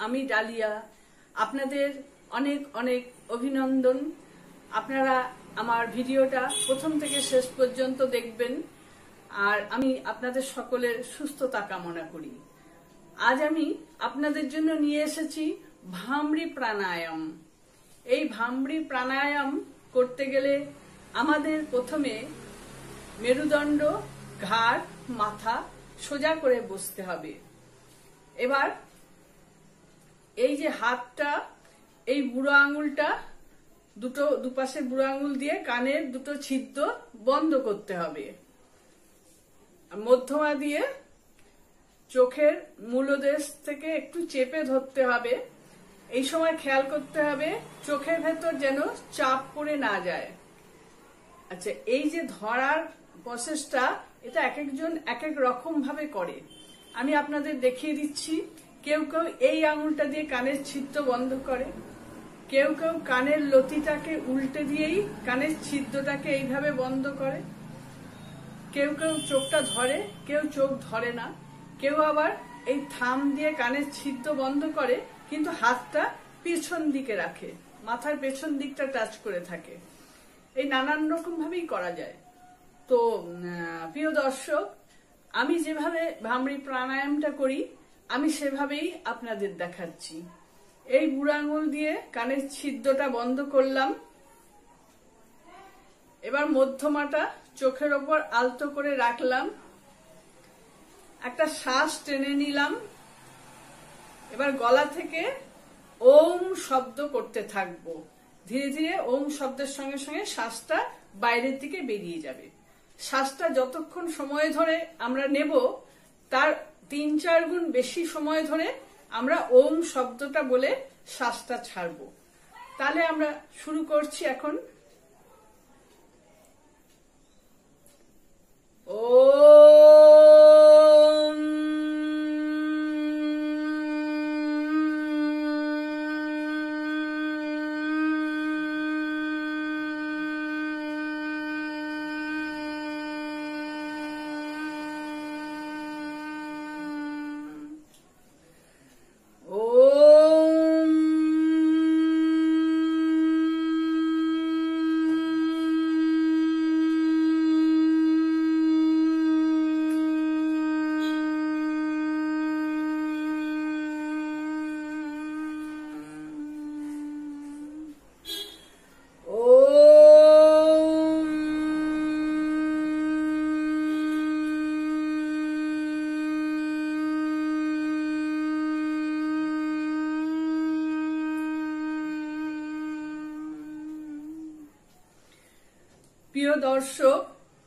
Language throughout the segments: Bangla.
আমি ডালিয়া। আপনাদের অনেক অনেক অভিনন্দন। আপনারা আমার ভিডিওটা প্রথম থেকে শেষ পর্যন্ত দেখবেন আর আমি আপনাদের সকলের সুস্থতা কামনা করি। আজ আমি আপনাদের জন্য নিয়ে এসেছি ভামরি প্রাণায়াম। এই ভামরি প্রাণায়াম করতে গেলে আমাদের প্রথমে মেরুদণ্ড, ঘাড়, মাথা সোজা করে বসতে হবে। এবার এই যে হাতটা, এই বুড়ো আঙুলটা দুপাশে বুড়ো আঙুল দিয়ে কানের দুটো ছিদ্র বন্ধ করতে হবে। মধ্যমা দিয়ে চোখের মূলদেশ থেকে একটু চেপে ধরতে হবে। এই সময় খেয়াল করতে হবে চোখের ভেতর যেন চাপ পড়ে না যায়। আচ্ছা, এই যে ধরার প্রসেসটা, এটা এক একজন এক এক রকম ভাবে করে। আমি আপনাদের দেখিয়ে দিচ্ছি। কেউ কেউ এই আঙুলটা দিয়ে কানের ছিদ্র বন্ধ করে, কেউ কেউ কানের লতিটাকে উল্টে দিয়েই কানের ছিদ্রটাকে এইভাবে বন্ধ করে, কেউ কেউ চোখটা ধরে, কেউ চোখ ধরে না, কেউ আবার এই থাম দিয়ে কানের ছিদ্র বন্ধ করে কিন্তু হাতটা পেছন দিকে রাখে, মাথার পেছন দিকটা টাচ করে থাকে। এই নানান রকম ভাবেই করা যায়। তো প্রিয় দর্শক, আমি যেভাবে ভামরি প্রাণায়ামটা করি আমি সেভাবেই আপনাদের দেখাচ্ছি। এই বুড়ো আঙুল দিয়ে কানের ছিদ্রটা বন্ধ করলাম। এবার মধ্যমাটা চোখের ওপর আলতো করে রাখলাম, একটা শ্বাস টেনে নিলাম। এবার গলা থেকে ওম শব্দ করতে থাকবো। ধীরে ধীরে ওম শব্দের সঙ্গে সঙ্গে শ্বাসটা বাইরের দিকে বেরিয়ে যাবে। শ্বাসটা যতক্ষণ সময় ধরে আমরা নেব তার 3-4 গুণ বেশি সময় ধরে আমরা ওম শব্দটা বলে শ্বাসটা ছাড়বো। তাহলে আমরা শুরু করছি এখন। প্রিয় দর্শক,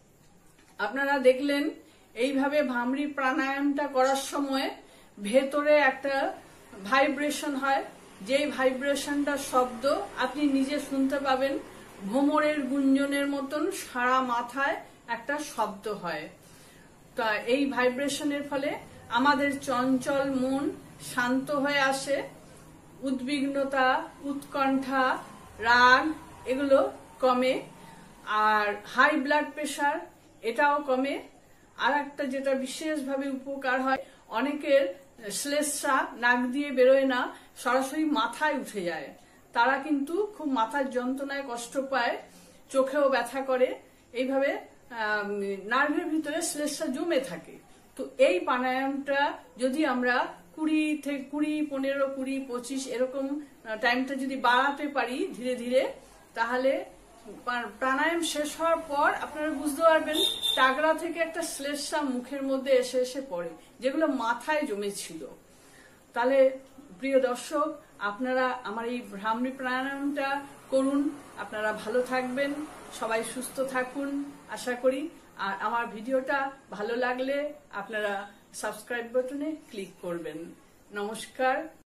আপনারা দেখলেন এইভাবে ভামরি প্রাণায়ামটা করার সময় ভেতরে একটা ভাইব্রেশন হয়। যেই ভাইব্রেশনটার শব্দ আপনি নিজে শুনতে পাবেন, ভ্রমরের গুঞ্জনের মতন সারা মাথায় একটা শব্দ হয়। তা এই ভাইব্রেশনের ফলে আমাদের চঞ্চল মন শান্ত হয়ে আসে, উদ্বিগ্নতা, উৎকণ্ঠা, রাগ এগুলো কমে, আর হাই ব্লাড প্রেশার এটাও কমে। আর একটা যেটা বিশেষভাবে উপকার হয়, অনেকের শ্লেষ্মা নাক দিয়ে বেরোয় না, সরাসরি মাথায় উঠে যায়। তারা কিন্তু খুব মাথার যন্ত্রণায় কষ্ট পায়, চোখেও ব্যথা করে। এইভাবে নার্ভের ভিতরে শ্লেষ্মা জমে থাকে। তো এই প্রাণায়ামটা যদি আমরা 20 থেকে 20, 15, 20, 25 এরকম টাইমটা যদি বাড়াতে পারি ধীরে ধীরে, তাহলে প্রাণায়াম শেষ হওয়ার পর আপনারা বুঝতে পারবেন টাগরা থেকে একটা শ্লেষ্মা মুখের মধ্যে এসে এসে পড়ে, যেগুলো মাথায় জমেছিল। তাহলে প্রিয় দর্শক, আপনারা আমার এই ভামরি প্রাণায়ামটা করুন। আপনারা ভালো থাকবেন, সবাই সুস্থ থাকুন আশা করি। আর আমার ভিডিওটা ভালো লাগলে আপনারা সাবস্ক্রাইব বাটনে ক্লিক করবেন। নমস্কার।